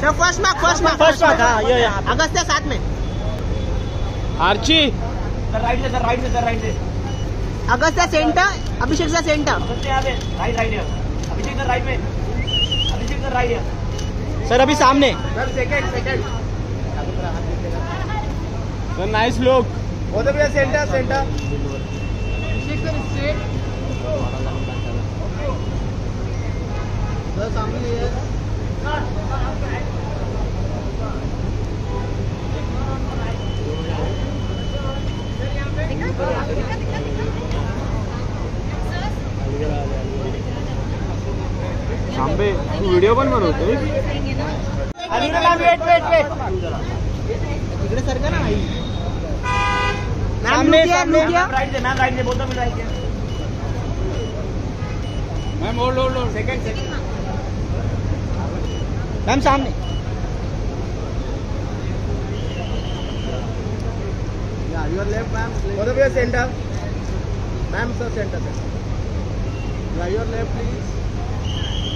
sir first mark हाँ ये यहाँ अगस्त है साथ में आर्ची राइट से अगस्त है सेंटर अभिषेक से centre right Abhishek sir right में अभिषेक सर राइट है सर अभी सामने sir second sir nice look वो तो भैया centre Abhishek sir straight sir सामने ये सांबे तू व्हिडिओ पण बनवतोय वेट इकडे सरका ना भाई सामने राइट से बोलता मिला है मैम होल्ड सेकंड मैम सामने योर लेफ्ट मैम वो तो भैया centre ma'am sir centre your left please